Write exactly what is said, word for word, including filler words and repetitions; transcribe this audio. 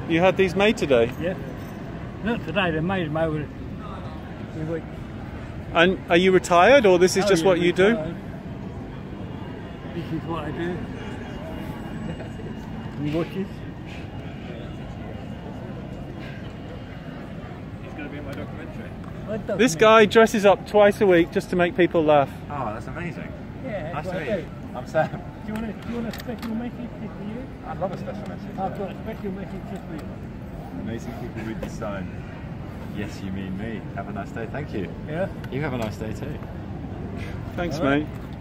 You had these made today? Yeah. Not today, they made them over the week. And are you retired, or this is Oh, just yeah, what you do? retired. This is what I do. You watch it? He's going to be in my documentary. This guy dresses up twice a week just to make people laugh. Oh, that's amazing. Yeah, Nice that's to what meet I you. do. I'm Sam. Do you want a, do you want a special message just for you? I'd love a special message. I've got a special message just for you. Amazing people read the sign. Yes, you mean me. Have a nice day. Thank you. Yeah? You have a nice day too. Thanks, All right. mate.